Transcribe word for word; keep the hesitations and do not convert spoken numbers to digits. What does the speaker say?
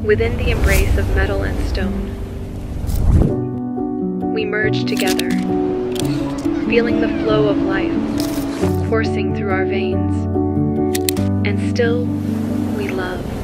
Within the embrace of metal and stone, we merge together, feeling the flow of life coursing through our veins, and still we love.